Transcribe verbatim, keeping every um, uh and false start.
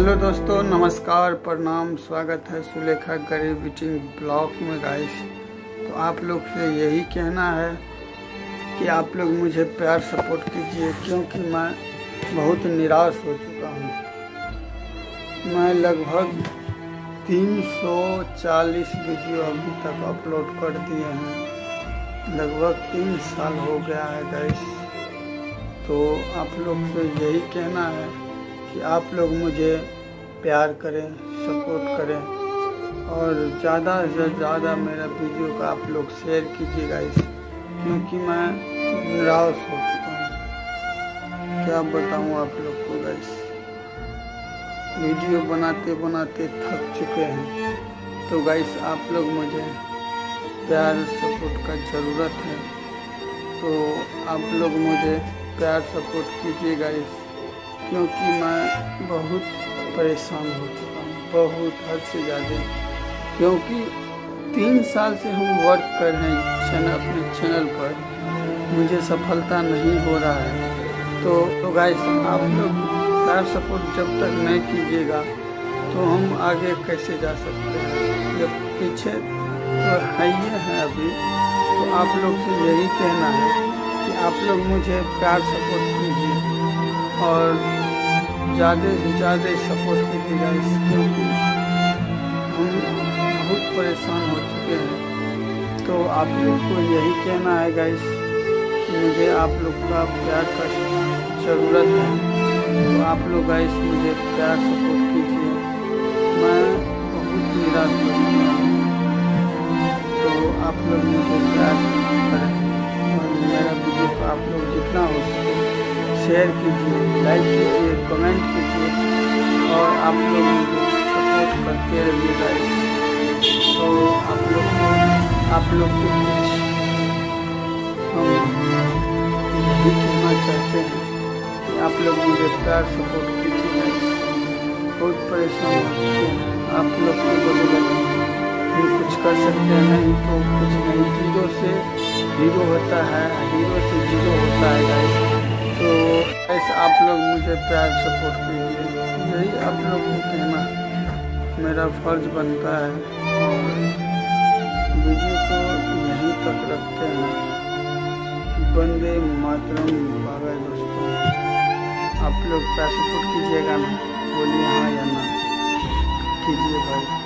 Hello दोस्तों, नमस्कार, प्रणाम, स्वागत है सुलेखा गरीब ईटिंग ब्लॉग में गाइस। तो आप लोग से यही कहना है कि आप लोग मुझे प्यार सपोर्ट कीजिए, क्योंकि मैं बहुत निराश हो चुका हूँ। मैं लगभग तीन सौ चालीस वीडियो अभी तक अपलोड कर दिए हैं। लगभग तीन साल हो गया है गाइस। तो आप लोग से यही कहना है कि आप लोग मुझे प्यार करें, सपोर्ट करें और ज़्यादा से ज़्यादा मेरा वीडियो का आप लोग शेयर कीजिएगा इस, क्योंकि मैं निराश हो चुका हूँ। क्या बताऊँ आप लोग को गाइस, वीडियो बनाते बनाते थक चुके हैं। तो गाइस आप लोग मुझे प्यार सपोर्ट का ज़रूरत है, तो आप लोग मुझे प्यार सपोर्ट कीजिएगा इस, क्योंकि मैं बहुत परेशान हो चुका हूँ, बहुत हद से ज़्यादा। क्योंकि तीन साल से हम वर्क कर रहे हैं चैनल अपने चैनल पर, मुझे सफलता नहीं हो रहा है। तो तो गाइस आप लोग प्यार सपोर्ट जब तक नहीं कीजिएगा तो हम आगे कैसे जा सकते हैं। जब पीछे तो है ही है अभी। तो आप लोग से यही कहना है कि आप लोग मुझे प्यार सपोर्ट कीजिए और ज़्यादा से ज़्यादा सपोर्ट कीजिएगा इस, क्योंकि हम बहुत परेशान हो चुके हैं। तो आप लोग को यही कहना है गाइस कि मुझे आप लोग का प्यार का ज़रूरत है। तो आप लोग गाइस मुझे प्यार सपोर्ट कीजिए, मैं बहुत निराश हो चुका हूँ। तो आप लोग मुझे प्यार करें और मेरा वीडियो को आप लोग जितना हो सके शेयर कीजिए, लाइक कीजिए, कमेंट कीजिए और आप लोग मुझे सपोर्ट करते रहिए गाइस। तो आप लोग को आप लोग को कुछ हम यही कहना चाहते हैं कि आप लोग मुझे प्यार सपोर्ट कीजिए गाइस। बहुत परेशान हो चुके हैं। आप लोग को बदौलत हम कुछ कर सकते हैं, नहीं तो कुछ नहीं। जीरो से हीरो होता है, हीरो से जीरो होता है गाइस। तो ऐसे आप लोग मुझे प्यार सपोर्ट कीजिए, यही आप लोग को कहना मेरा फर्ज बनता है। और वीडियो को यहीं तक रखते हैं। वंदे मातरम। बाय दोस्तों, आप लोग प्यार सपोर्ट कीजिएगा ना, बोलिए हाँ या ना कीजिए भाई।